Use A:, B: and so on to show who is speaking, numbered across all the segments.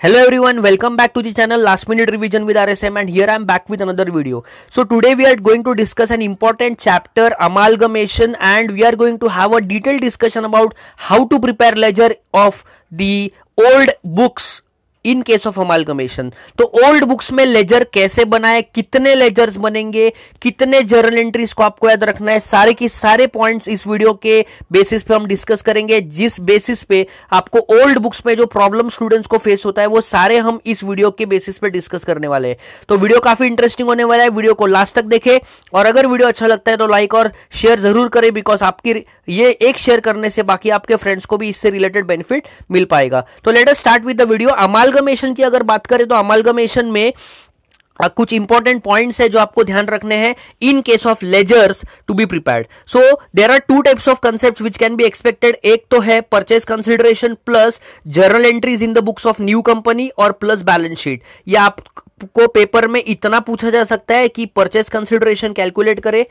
A: Hello everyone, welcome back to the channel Last Minute Revision with RSM, and here I am back with another video. So today we are going to discuss an important chapter, amalgamation, and we are going to have a detailed discussion about how to prepare ledger of the old books in case of amalgamation. तो old books में ledger कैसे बनाए, कितने ledgers बनेंगे, कितने journal entries को आपको याद रखना है, सारे की सारे पॉइंट्स इस वीडियो के बेसिस पे हम डिस्कस करेंगे। जिस बेसिस पे आपको ओल्ड बुक्स में जो प्रॉब्लम स्टूडेंट्स को फेस होता है वो सारे हम इस वीडियो के बेसिस पे डिस्कस करने वाले हैं। तो वीडियो काफी इंटरेस्टिंग होने वाला है, वीडियो को लास्ट तक देखें और अगर वीडियो अच्छा लगता है तो लाइक और शेयर जरूर करें, बिकॉज आपकी ये एक शेयर करने से बाकी आपके फ्रेंड्स को भी इससे रिलेटेड बेनिफिट मिल पाएगा। तो let us start with the video. Amalgamation की अगर बात करें तो अमालगमेशन में कुछ इंपॉर्टेंट पॉइंट्स है जो आपको ध्यान रखने हैं in case of ledgers to be prepared. So there are two types of concepts which can be expected. एक तो है purchase consideration plus journal entries in the books of new company और प्लस बैलेंस शीट। या आपको paper में इतना पूछा जा सकता है कि परचेज कंसिडरेशन कैलकुलेट करे,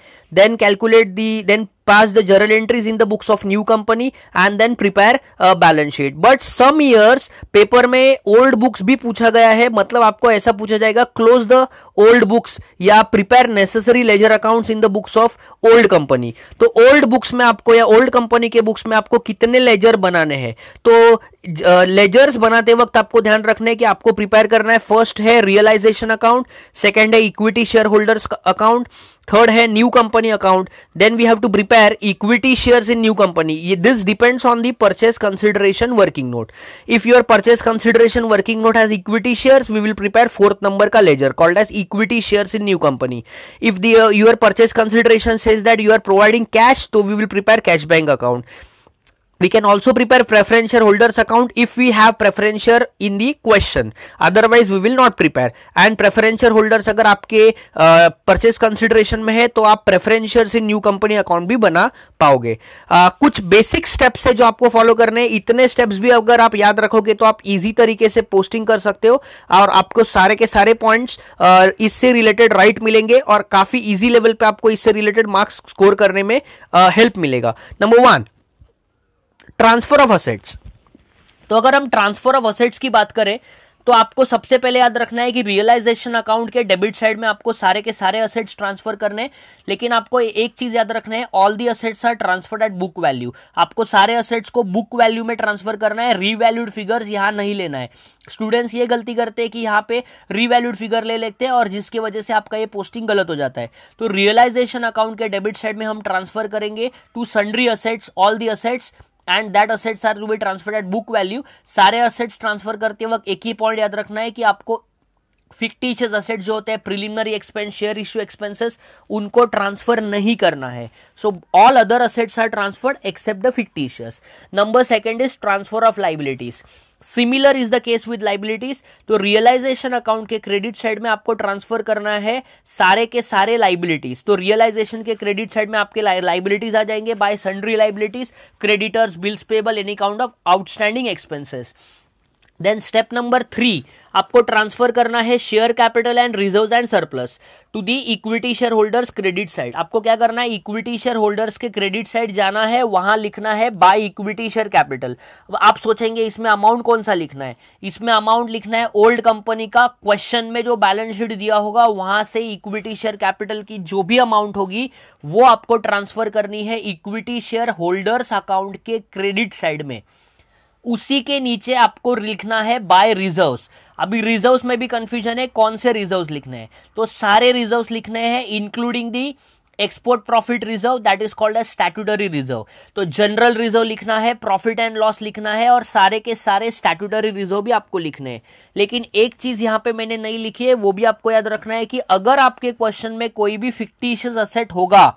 A: then pass the journal entries in the books of new company and then prepare a balance sheet. But some years paper में old books भी पूछा गया है, मतलब आपको ऐसा पूछा जाएगा close the old books या prepare necessary ledger accounts in the books of old company। तो old books में आपको या old company के books में आपको कितने लेजर बनाने हैं। तो लेजर्स बनाते वक्त आपको ध्यान रखना है कि आपको प्रिपेयर करना है, फर्स्ट है रियलाइजेशन अकाउंट, सेकंड है equity share holders account, third है new company account, then we have to prepare equity shares in new company. This depends on the purchase consideration working note. If your purchase consideration working note has equity shares, we will prepare fourth number का ledger called as equity shares in new company. If your purchase consideration says that you are providing cash, तो we will prepare cash bank account. We can also prepare preference shareholders account if we have preference share in the question, otherwise we will not prepare। and preference shareholders अगर आपके purchase consideration में है तो आप preference shares in new company account भी बना पाओगे। कुछ basic steps है जो आपको follow करने हैं। इतने steps भी अगर आप याद रखोगे तो आप easy तरीके से posting कर सकते हो और आपको सारे के सारे points इससे related right मिलेंगे और काफी easy level पे आपको इससे related marks score करने में help मिलेगा। Number 1, transfer of assets. तो अगर हम ट्रांसफर ऑफ असेट्स की बात करें तो आपको सबसे पहले याद रखना है कि रियलाइजेशन अकाउंट के डेबिट साइड में आपको सारे के सारे असेट्स ट्रांसफर करने, लेकिन आपको एक चीज याद रखना है, all the assets are transferred at book value. आपको सारे असेट्स को बुक वैल्यू में ट्रांसफर करना है, रीवैल्यूड फिगर्स यहां नहीं लेना है। स्टूडेंट्स ये गलती करते हैं कि यहाँ पे रीवैल्यूड फिगर ले लेते हैं और जिसकी वजह से आपका ये पोस्टिंग गलत हो जाता है। तो रियलाइजेशन अकाउंट के डेबिट साइड में हम ट्रांसफर करेंगे to sundry assets all the assets and that assets are to be transferred at book value. सारे असेट्स ट्रांसफर करते वक्त एक ही पॉइंट याद रखना है कि आपको फिक्टिशियस असेट जो होते हैं, preliminary expense, share issue expenses, उनको ट्रांसफर नहीं करना है। So all other assets are transferred except the fictitious. Number second is transfer of liabilities. Similar is the case with liabilities. तो रियलाइजेशन अकाउंट के credit side में आपको transfer करना है सारे के सारे लाइबिलिटीज। तो रियलाइजेशन के क्रेडिट साइड में आपके लाइबिलिटीज आ जाएंगे by sundry liabilities, creditors, bills payable, any count of outstanding expenses. Then step number 3, आपको ट्रांसफर करना है share capital and reserves and surplus to the equity share holders credit side. आपको क्या करना है, इक्विटी शेयर होल्डर्स के credit side जाना है, वहां लिखना है बाय इक्विटी शेयर कैपिटल। अब आप सोचेंगे इसमें अमाउंट कौन सा लिखना है, इसमें अमाउंट लिखना है ओल्ड कंपनी का। क्वेश्चन में जो बैलेंस शीट दिया होगा वहां से इक्विटी शेयर कैपिटल की जो भी अमाउंट होगी वो आपको ट्रांसफर करनी है इक्विटी शेयर होल्डर्स अकाउंट के क्रेडिट साइड में। उसी के नीचे आपको लिखना है बाय रिजर्व्स। अभी रिजर्व्स में भी कंफ्यूजन है कौन से रिजर्व्स लिखने हैं, तो सारे रिजर्व्स लिखने हैं including the export profit reserve, that is called as statutory reserve. तो जनरल रिजर्व लिखना है, प्रॉफिट एंड लॉस लिखना है और सारे के सारे स्टैट्यूटरी रिजर्व भी आपको लिखने हैं। लेकिन एक चीज यहां पे मैंने नहीं लिखी है, वो भी आपको याद रखना है कि अगर आपके क्वेश्चन में कोई भी फिक्टिशियस असेट होगा,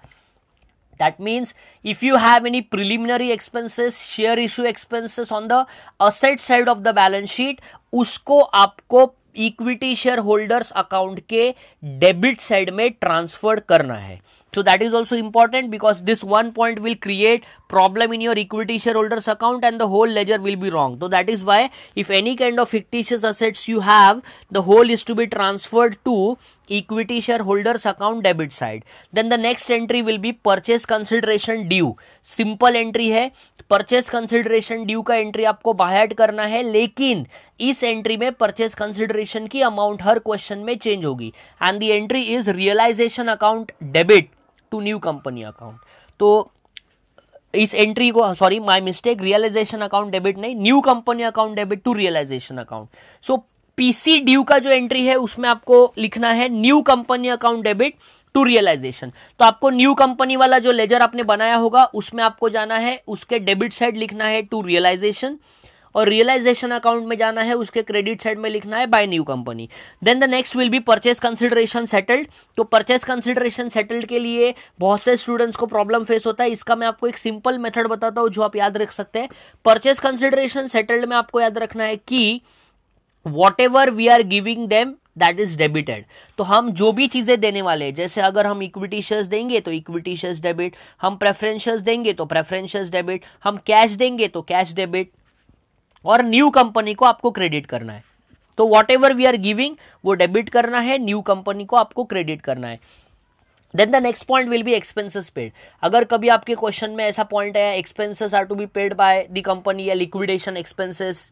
A: that means if you have any preliminary expenses, share issue expenses on the asset side of the balance sheet, उसको आपको इक्विटी शेयर होल्डर्स अकाउंट के डेबिट साइड में ट्रांसफर करना है। So that is also important because this one point will create problem in your equity shareholders account and the whole ledger will be wrong. So that is why if any kind of fictitious assets you have, the whole is to be transferred to equity shareholders account debit side. Then the next entry will be purchase consideration due. Simple entry है, purchase consideration due का entry आपको by add करना है, लेकिन इस entry में purchase consideration की amount हर क्वेश्चन में चेंज होगी and the entry is realisation account debit to new company account. तो इस एंट्री को, sorry my mistake, realisation account debit नहीं, new company account debit to realisation account. So PC due का जो entry है उसमें आपको लिखना है new company account debit to realisation. तो आपको न्यू कंपनी वाला जो लेजर आपने बनाया होगा उसमें आपको जाना है, उसके डेबिट साइड लिखना है टू रियलाइजेशन, और रियलाइजेशन अकाउंट में जाना है, उसके क्रेडिट साइड में लिखना है by new company. Then the next will be purchase consideration settled. तो परचेस कंसिडरेशन सेटल्ड के लिए बहुत से स्टूडेंट्स को प्रॉब्लम फेस होता है. इसका मैं आपको एक सिंपल मेथड बताता हूं जो आप याद रख सकते हैं. परचेस कंसिडरेशन सेटल्ड में आपको याद रखना है कि whatever we are giving them that is debited. तो हम जो भी चीजें देने वाले हैं, जैसे अगर हम इक्विटी शेयर्स देंगे तो इक्विटी शेयर्स डेबिट, हम प्रेफरेंस शेयर्स देंगे तो प्रेफरेंस शेयर्स डेबिट, हम कैश देंगे तो कैश डेबिट, और न्यू कंपनी को आपको क्रेडिट करना है. तो whatever we are giving वो डेबिट करना है, न्यू कंपनी को आपको क्रेडिट करना है. Then the next point will be expenses paid. अगर कभी आपके क्वेश्चन में ऐसा पॉइंट है expenses are to be paid by the company, या liquidation expenses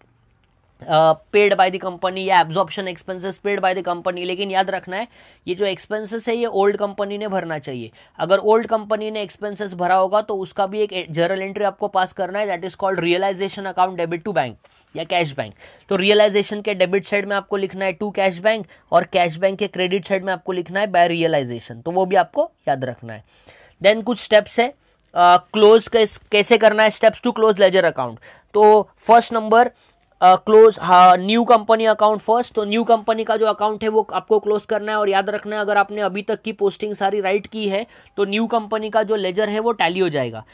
A: paid by the company, या absorption expenses paid by the company, लेकिन याद रखना है ये जो एक्सपेंसेस है ये ओल्ड कंपनी ने भरना चाहिए. अगर ओल्ड कंपनी ने एक्सपेंसेस भरा होगा तो उसका भी एक जर्नल एंट्री आपको पास करना है, that is called realisation account debit to bank या कैश बैंक. तो रियलाइजेशन के डेबिट साइड में आपको लिखना है टू कैश बैंक, और कैश बैंक के क्रेडिट साइड में आपको लिखना है बाय रियलाइजेशन. तो वो भी आपको याद रखना है. देन कुछ स्टेप्स है क्लोज कैसे करना है, steps to close ledger account. तो first number close new company account first. तो न्यू कंपनी का जो अकाउंट है वो आपको क्लोज करना है, और याद रखना है अगर आपने अभी तक की पोस्टिंग सारी राइट की है तो न्यू कंपनी का जो लेजर है वो टैली हो जाएगा.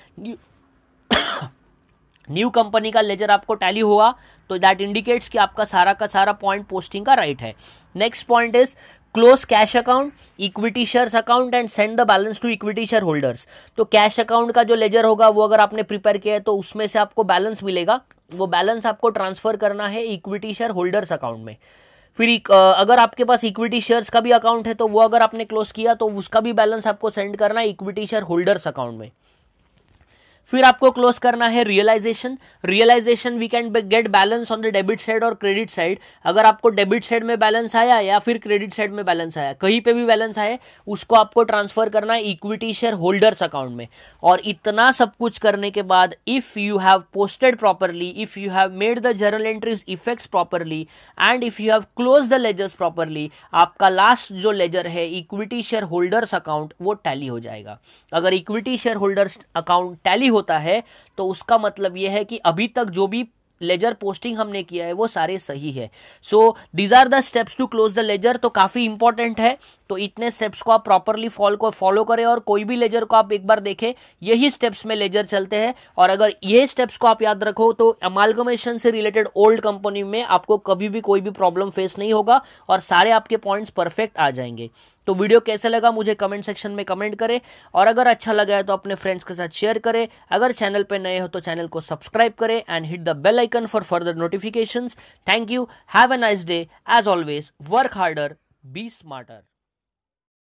A: न्यू कंपनी का लेजर आपको टैली हुआ तो दैट इंडिकेट्स कि आपका सारा का सारा पॉइंट पोस्टिंग का राइट है. Next point is close cash account, equity shares account and send the balance to equity share holders. तो कैश अकाउंट का जो लेजर होगा वो अगर आपने प्रिपेयर किया है तो उसमें से आपको बैलेंस मिलेगा, वो बैलेंस आपको ट्रांसफर करना है इक्विटी शेयर होल्डर्स अकाउंट में. फिर अगर आपके पास इक्विटी शेयर्स का भी अकाउंट है तो वो अगर आपने क्लोज किया तो उसका भी बैलेंस आपको सेंड करना है इक्विटी शेयर होल्डर्स अकाउंट में. फिर आपको क्लोज करना है realisation. Realisation we can get balance on the debit side और क्रेडिट साइड. अगर आपको डेबिट साइड में बैलेंस आया या फिर क्रेडिट साइड में बैलेंस आया, कहीं पे भी बैलेंस आए, उसको आपको ट्रांसफर करना है इक्विटी शेयर होल्डर्स अकाउंट में. और इतना सब कुछ करने के बाद if you have posted properly, if you have made the journal entries effects properly and if you have close the ledgers properly, आपका लास्ट जो लेजर है इक्विटी शेयर होल्डर्स अकाउंट वो टैली हो जाएगा. अगर equity share holders account tally होता है तो उसका मतलब यह है कि अभी तक जो भी लेजर पोस्टिंग हमने किया है वो सारे सही है. So these are the steps to close the ledger. तो काफी इंपॉर्टेंट है. तो इतने स्टेप्स को आप प्रॉपरली फॉलो करें, और कोई भी लेजर को आप एक बार देखें यही स्टेप्स में लेजर चलते हैं. और अगर ये स्टेप्स को आप याद रखो तो अमालगमेशन से रिलेटेड ओल्ड कंपनी में आपको कभी भी कोई भी प्रॉब्लम फेस नहीं होगा और सारे आपके पॉइंट्स परफेक्ट आ जाएंगे. तो वीडियो कैसा लगा मुझे कमेंट सेक्शन में कमेंट करें, और अगर अच्छा लगा है तो अपने फ्रेंड्स के साथ शेयर करें. अगर चैनल पे नए हो तो चैनल को सब्सक्राइब करें and hit the bell icon for further notifications. Thank you, have a nice day. As always work harder, be smarter.